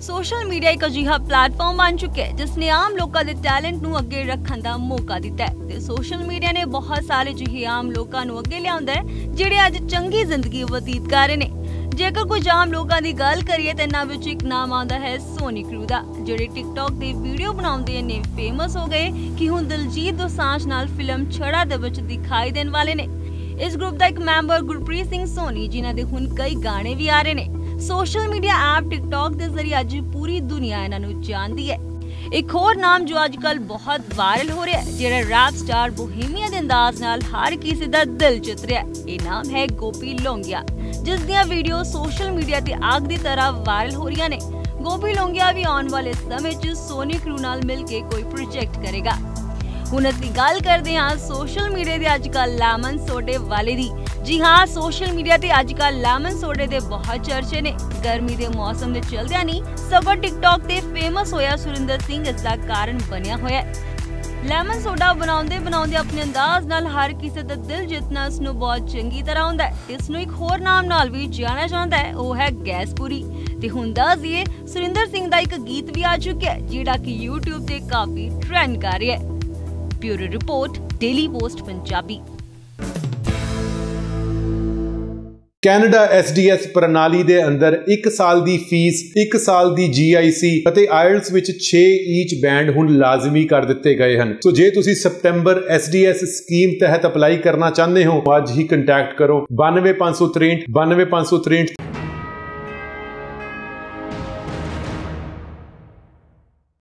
Social media ਇੱਕ ਅਜਿਹਾ platform ਬਣ ਚੁੱਕਿਆ ਹੈ ਜਿਸ ਨੇ ਆਮ ਲੋਕਾਂ ਦੇ ਟੈਲੈਂਟ ਨੂੰ ਅੱਗੇ ਰੱਖਣ ਦਾ ਮੌਕਾ ਦਿੱਤਾ ਹੈ ਤੇ ਸੋਸ਼ਲ ਮੀਡੀਆ ਨੇ ਬਹੁਤ ਸਾਰੇ ਅਜਿਹੇ ਆਮ ਲੋਕਾਂ ਨੂੰ ਅੱਗੇ ਲਿਆਉਂਦਾ ਹੈ ਜਿਹੜੇ ਅੱਜ ਚੰਗੀ ਜ਼ਿੰਦਗੀ ਬਤੀਤ ਕਰ ਰਹੇ ਨੇ। ਜੇਕਰ ਕੁਝ ਆਮ ਲੋਕਾਂ ਦੀ ਗੱਲ ਕਰੀਏ ਤਾਂ ਇਹਨਾਂ ਵਿੱਚ ਇੱਕ ਨਾਮ ਆਉਂਦਾ ਹੈ ਸੋਨੀ ਕਰੂ ਦਾ, ਜਿਹੜੇ ਟਿਕਟੌਕ ਤੇ ਵੀਡੀਓ ਬਣਾਉਂਦੇ ਨੇ ਫੇਮਸ ਹੋ ਗਏ ਕਿ ਹੁਣ ਦਿਲਜੀਤ ਦੋਸਾਂਝ ਨਾਲ ਫਿਲਮ ਛੜਾ ਦੇ ਵਿੱਚ ਦਿਖਾਈ ਦੇਣ ਵਾਲੇ ਨੇ। ਇਸ ਗਰੁੱਪ ਦਾ ਇੱਕ ਮੈਂਬਰ ਗੁਰਪ੍ਰੀਤ ਸਿੰਘ ਸੋਨੀ, ਜਿਨ੍ਹਾਂ ਦੇ ਹੁਣ ਕਈ ਗਾਣੇ ਵੀ ਆ ਰਹੇ ਨੇ। ਸੋਸ਼ਲ ਮੀਡੀਆ ਐਪ ਟਿਕਟੌਕ ਦੇ ਜ਼ਰੀਏ ਅੱਜ ਪੂਰੀ ਦੁਨੀਆ ਇਹਨਾਂ ਨੂੰ ਜਾਣਦੀ ਹੈ। ਇੱਕ ਹੋਰ ਨਾਮ ਜੋ ਅੱਜਕੱਲ ਬਹੁਤ ਵਾਇਰਲ ਹੋ ਰਿਹਾ ਹੈ, ਜਿਹੜਾ ਰੈਪ ਸਟਾਰ ਬੋਹੀਮੀਆ ਦੇ ਅੰਦਾਜ਼ ਨਾਲ ਹਰ ਕਿਸੇ ਦਾ ਦਿਲ ਜਿੱਤ ਰਿਹਾ, ਇਹ ਨਾਮ ਹੈ ਗੋਪੀ ਲੌਂਗੀਆ, ਜਿਸ ਦੀਆਂ ਵੀਡੀਓ ਸੋਸ਼ਲ ਮੀਡੀਆ ਤੇ ਅੱਗ ਦੀ ਤਰ੍ਹਾਂ ਵਾਇਰਲ ਹੋ ਰਹੀਆਂ ਨੇ। ਗੋਪੀ ਲੌਂਗੀਆ ਵੀ ਆਉਣ ਵਾਲੇ ਸਮੇਂ 'ਚ ਸੋਨੀ ਕਰੂ ਨਾਲ ਮਿਲ ਕੇ ਕੋਈ ਪ੍ਰੋਜੈਕਟ ਕਰੇਗਾ। ਹੁਣ ਅਸੀਂ ਗੱਲ ਕਰਦੇ ਹਾਂ ਸੋਸ਼ਲ ਮੀਡੀਆ ਦੇ ਅੱਜਕੱਲ ਲੈਮਨ ਸੋਡੇ ਵਾਲੇ ਦੀ। ਜੀ ਹਾਂ, ਸੋਸ਼ਲ ਮੀਡੀਆ ਤੇ ਅੱਜਕੱਲ ਲੈਮਨ ਸੋਡੇ ਦੇ ਬਹੁਤ ਚਰਚੇ ਨੇ। ਗਰਮੀ ਦੇ ਮੌਸਮ ਦੇ ਚਲਦਿਆਂ ਨਹੀਂ ਸਗੋਂ ਟਿਕਟੌਕ ਤੇ ਫੇਮਸ ਹੋਇਆ ਸੁਰਿੰਦਰ ਸਿੰਘ ਇਸ ਦਾ ਕਾਰਨ ਬਣਿਆ ਹੋਇਆ ਹੈ। ਲੈਮਨ ਸੋਡਾ ਬਣਾਉਂਦੇ ਆਪਣੇ ਅੰਦਾਜ਼ ਨਾਲ ਹਰ ਕਿਸੇ ਦਾ ਦਿਲ ਜਿੱਤਣਾ ਇਸ ਨੂੰ ਬਹੁਤ ਚੰਗੀ ਤਰ੍ਹਾਂ ਆਉਂਦਾ ਹੈ। ਇਸ ਨੂੰ ਇੱਕ ਹੋਰ ਨਾਮ ਨਾਲ ਵੀ ਜਾਣਿਆ ਜਾਂਦਾ ਹੈ, ਉਹ ਹੈ ਗੈਸਪੂਰੀ। ਤੇ ਹੁਣ ਦੱਸ ਦਈਏ ਸੁਰਿੰਦਰ ਸਿੰਘ ਦਾ ਇੱਕ ਗੀਤ ਵੀ ਆ ਚੁੱਕਿਆ ਹੈ ਜਿਹੜਾ ਕਿ YouTube ਤੇ ਕਾਫੀ ਟ੍ਰੈਂਡ ਕਰ ਰਿਹਾ ਹੈ। Bureau report, daily post Punjabi. Canada SDS ਪ੍ਰਣਾਲੀ ਦੇ ਅੰਦਰ 1 ਸਾਲ ਦੀ ਫੀਸ, 1 ਸਾਲ ਦੀ GIC ਅਤੇ IELTS ਵਿੱਚ 6 ਈਚ ਬੈਂਡ ਹੁਣ ਲਾਜ਼ਮੀ ਕਰ ਦਿੱਤੇ ਗਏ ਹਨ। ਸੋ ਜੇ ਤੁਸੀਂ ਸਤੰਬਰ SDS ਸਕੀਮ ਤਹਿਤ ਅਪਲਾਈ ਕਰਨਾ ਚਾਹੁੰਦੇ ਹੋ, ਅੱਜ ਹੀ ਕੰਟੈਕਟ ਕਰੋ 92563 92563।